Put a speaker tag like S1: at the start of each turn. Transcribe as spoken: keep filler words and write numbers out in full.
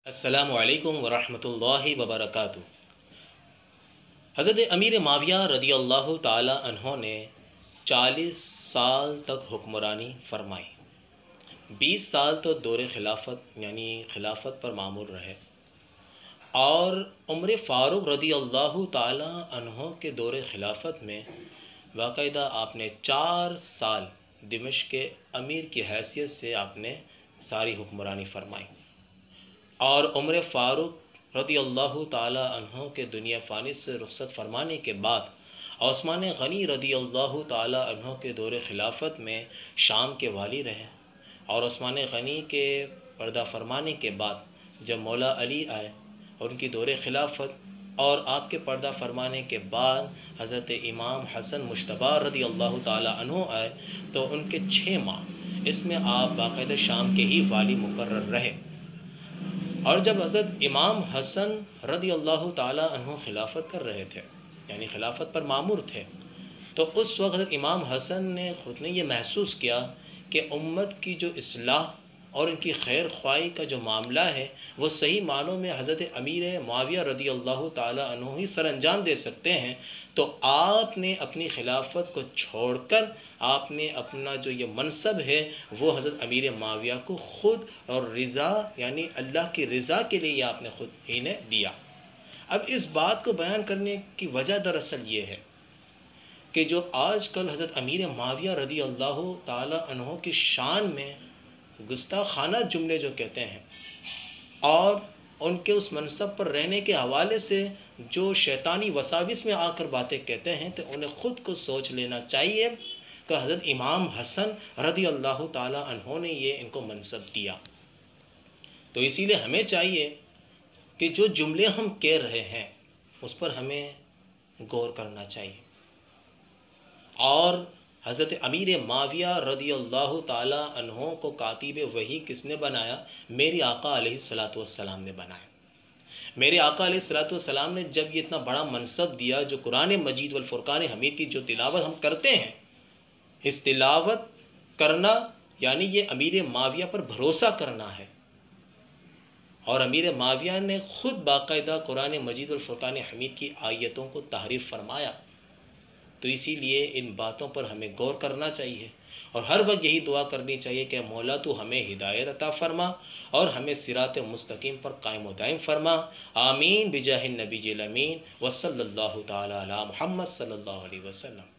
S1: السلام علیکم ورحمۃ اللہ وبرکاتہ۔ حضرت امیر معاویہ رضی اللہ تعالی عنہ نے چالیس سال تک حکمرانی فرمائی۔ بیس سال تو دور خلافت یعنی خلافت پر معمور رہے، اور عمر فاروق رضی اللہ تعالی عنہ کے دور خلافت میں باقاعدہ آپ نے چار سال دمشق کے امیر کی حیثیت سے آپ نے ساری حکمرانی فرمائی، اور عمر فاروق رضی اللہ تعالی عنہ کے دنیا فانی سے رخصت فرمانے کے بعد عثمان غنی رضی اللہ تعالی عنہ کے دور خلافت میں شام کے والی رہے، اور عثمان غنی کے پردہ فرمانے کے بعد جب مولا علی آئے اور ان کی دور خلافت اور آپ کے پردہ فرمانے کے بعد حضرت امام حسن مجتبی رضی اللہ تعالی عنہ آئے تو ان کے چھ ماہ اس میں آپ باقاعدہ شام کے ہی والی مقرر رہے۔ اور جب حضرت امام حسن رضی اللہ تعالی عنہ خلافت کر رہے تھے یعنی خلافت پر معمور تھے، تو اس وقت حضرت امام حسن نے خود نے یہ محسوس کیا کہ امت کی جو اصلاح اور ان کی خیر خواہی کا جو معاملہ ہے وہ صحیح معنوں میں حضرت امیر معاویہ رضی اللہ تعالی عنہ ہی سر انجام دے سکتے ہیں۔ تو آپ نے اپنی خلافت کو چھوڑ کر آپ نے اپنا جو یہ منصب ہے وہ حضرت امیر معاویہ کو خود اور رضا یعنی اللہ کی رضا کے لیے آپ نے خود ہی نے دیا۔ اب اس بات کو بیان کرنے کی وجہ دراصل یہ ہے کہ جو آج کل حضرت امیر معاویہ رضی اللہ تعالی عنہ کی شان میں گستاخانہ جملے جو کہتے ہیں اور ان کے اس منصب پر رہنے کے حوالے سے جو شیطانی وساوس میں آ کر باتیں کہتے ہیں، تو انہیں خود کو سوچ لینا چاہیے کہ حضرت امام حسن رضی اللہ تعالی عنہ نے یہ ان کو منصب دیا۔ تو اسی لیے ہمیں چاہیے کہ جو جملے ہم کہہ رہے ہیں اس پر ہمیں غور کرنا چاہیے، اور حضرت امیر معاویہ رضی اللہ تعالی عنہ کو کاتب وحی کس نے بنایا؟ میرے آقا علیہ الصلوۃ والسلام نے بنایا۔ میرے آقا علیہ الصلوۃ والسلام نے جب یہ اتنا بڑا منصب دیا، جو قرآن مجید والفرقان حمید کی جو تلاوت ہم کرتے ہیں، اس تلاوت کرنا یعنی یہ امیر معاویہ پر بھروسہ کرنا ہے، اور امیر معاویہ نے خود باقاعدہ قرآن مجید والفرقان حمید کی آیتوں کو تحریف فرمایا۔ تو اسی لیے ان باتوں پر ہمیں غور کرنا چاہیے، اور ہر وقت یہی دعا کرنی چاہیے کہ مولا تو ہمیں ہدایت عطا فرما اور ہمیں صراط مستقیم پر قائم و دائم فرما۔ آمین بجاہ النبی الامین وصلی اللہ تعالی علی محمد صلی اللہ علیہ وسلم۔